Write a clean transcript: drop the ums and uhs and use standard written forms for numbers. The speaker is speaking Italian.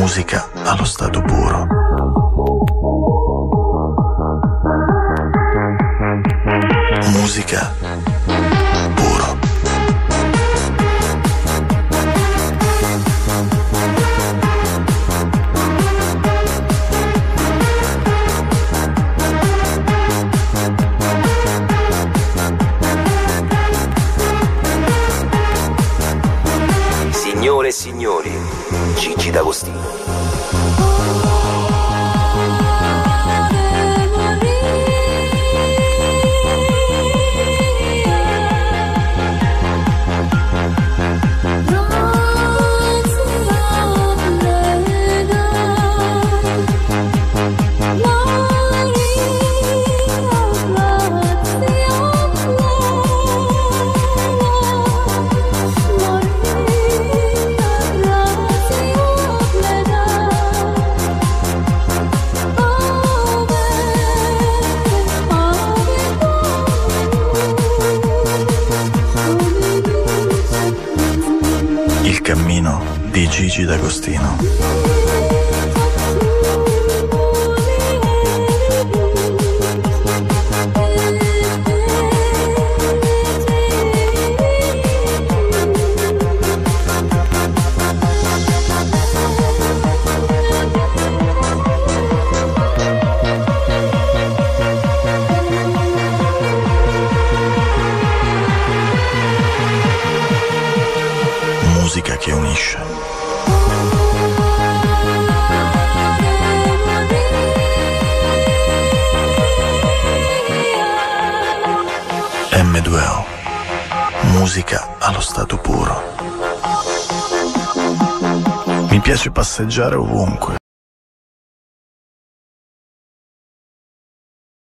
Musica allo stato puro. Musica puro. Signore e signori, Gigi D'Agostino. Il cammino di Gigi D'Agostino. Musica che unisce. M2O. Musica allo stato puro. Mi piace passeggiare ovunque.